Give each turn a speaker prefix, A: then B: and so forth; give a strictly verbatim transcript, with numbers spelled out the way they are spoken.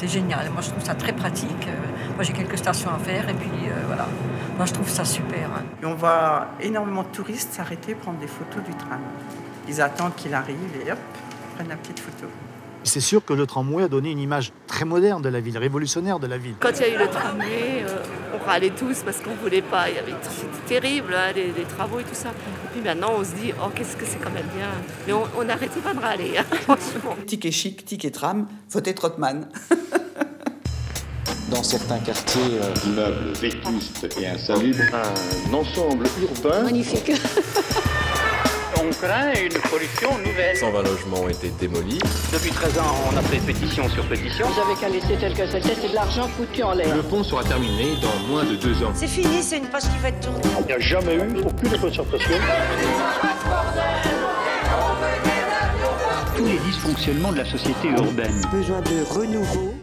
A: c'est génial. Moi, je trouve ça très pratique. Euh, moi, j'ai quelques stations à faire et puis euh, voilà. Moi, je trouve ça super. Hein.
B: Et on voit énormément de touristes s'arrêter prendre des photos du tram. Ils attendent qu'il arrive et hop, prennent la petite photo.
C: C'est sûr que le tramway a donné une image très moderne de la ville, révolutionnaire de la ville.
D: Quand il y a eu le tramway, euh, on râlait tous parce qu'on ne voulait pas. Il y avait, c'était terrible, hein, les, les travaux et tout ça. Et puis maintenant, on se dit, oh, qu'est-ce que c'est quand même bien. Mais on n'arrêtait pas de râler, hein, franchement.
E: Ticket chic, ticket tram, votez Trottmann.
F: Dans certains quartiers, euh...
G: immeubles vétustes et insalubres, un ensemble urbain
H: magnifique.
I: On craint une pollution nouvelle.
J: cent vingt logements ont été démolis.
I: Depuis treize ans, on a fait pétition sur pétition.
H: Vous avez qu'à laisser tel que c'était, c'est de l'argent foutu en l'air.
J: Le pont sera terminé dans moins de deux ans.
K: C'est fini, c'est une page qui va être tournée.
G: Il n'y a jamais eu aucune concertation.
I: Tous les dysfonctionnements de la société urbaine.
K: Besoin de renouveau.